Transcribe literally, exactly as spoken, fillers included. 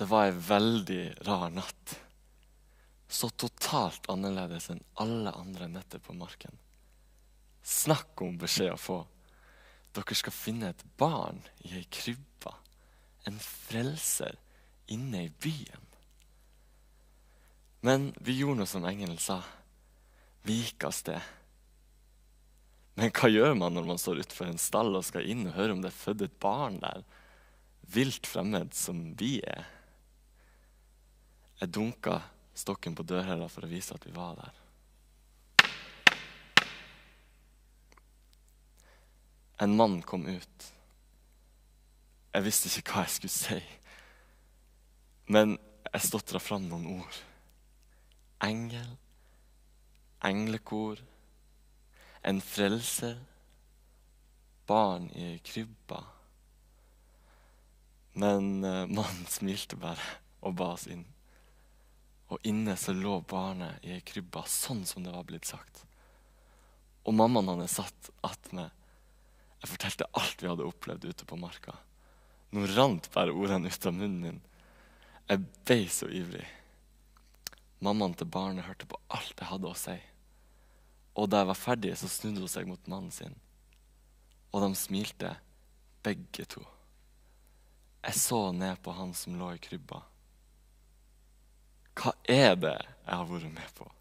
var en veldig rar natt. Så totalt annerledes enn alle andre netter på marken. Snakk om beskjed å få. Dere skal finne et barn i ei krybba. En frelser inne i byen. Men vi gjorde noe som engelen sa. Vi gikk av sted. Men hva gjør man når man står utenfor en stall og skal inn og høre om det er født et barn der? Vilt fremmed som vi er. Jeg dunka stokken på dørhella for å vise at vi var der. En mann kom ut. Jeg visste ikke hva jeg skulle si. Men jeg stotret fram noen ord. Engel, englekor, en frelser, barn i krybba. Men uh, mannen smilte bare og ba oss inn. Og inne så lå barnet i krybba, sånn som det var blitt sagt. Og mammaen hadde satt attmed. Jeg fortalte alt vi hadde opplevd ute på marka. Nå rant bare ordene ut av munnen min. Jeg ble så ivrig. Mammaen til barnet hørte på alt jeg hadde å si. Og da jeg var ferdig, så snudde hun seg mot mannen sin. Og de smilte, begge to. Jeg så ned på han som lå i krybba. Hva er det jeg har vært med på?